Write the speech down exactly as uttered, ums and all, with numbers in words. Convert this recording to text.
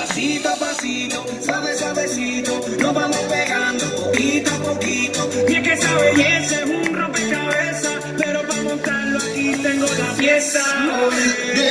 pasito a pasito, suave suavecito, nos vamos pegando poquito a poquito. Y es que esa belleza es un rompecabezas, pero para montarlo aquí tengo la pieza. Oye,